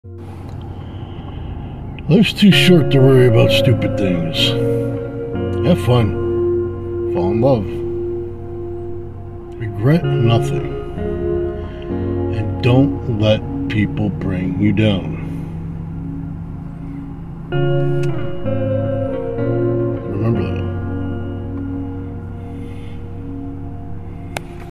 Life's too short to worry about stupid things. Have fun. Fall in love. Regret nothing. And don't let people bring you down.